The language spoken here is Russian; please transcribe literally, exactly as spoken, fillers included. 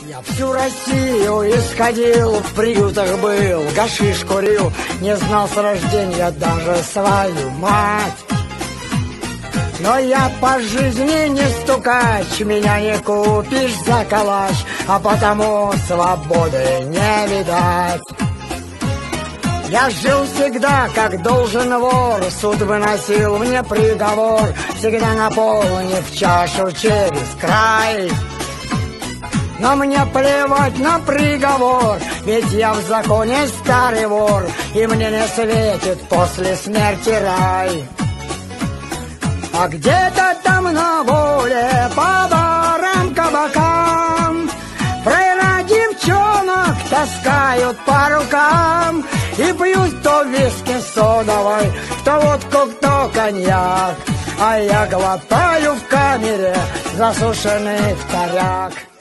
Я всю Россию исходил, в приютах был, гашиш курил, не знал с рождения даже свою мать. Но я по жизни не стукач, меня не купишь за калач, а потому свободы не видать. Я жил всегда, как должен вор, суд выносил мне приговор, всегда наполнив чашу через край. Но мне плевать на приговор, ведь я в законе старый вор, и мне не светит после смерти рай. А где-то там на воле, по барам, кабакам, фрейра девчонок таскают по рукам и пьют то виски содовой, то водку, то коньяк, а я глотаю в камере засушенный вторяк.